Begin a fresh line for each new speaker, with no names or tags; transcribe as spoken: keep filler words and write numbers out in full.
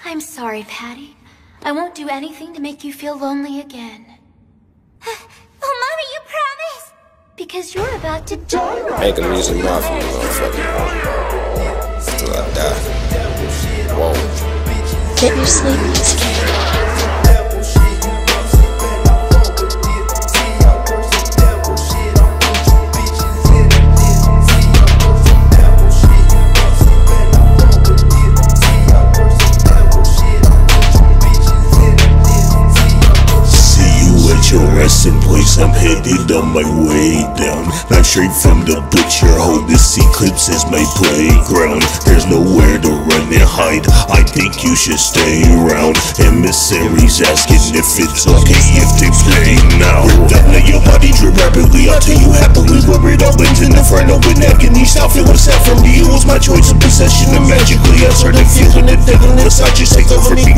I'm sorry, Patty. I won't do anything to make you feel lonely again.
Oh, Mommy, you promise?
Because you're about to die right
Make a music mafia, motherfucker. Till I die. Whoa.
Get your sleep, Miss Kate.
Resting place, I'm headed on my way down. Not straight from the butcher, hold this eclipse as my playground. There's nowhere to run and hide, I think you should stay around. Emissaries asking if it's okay if they play now. That now your body drip rapidly, I'll tell you happily. Where it all ends in inferno with agony. Stop feeling sad from me, it was my choice of possession. And magically I started feeling it, feeling this, I just take over me.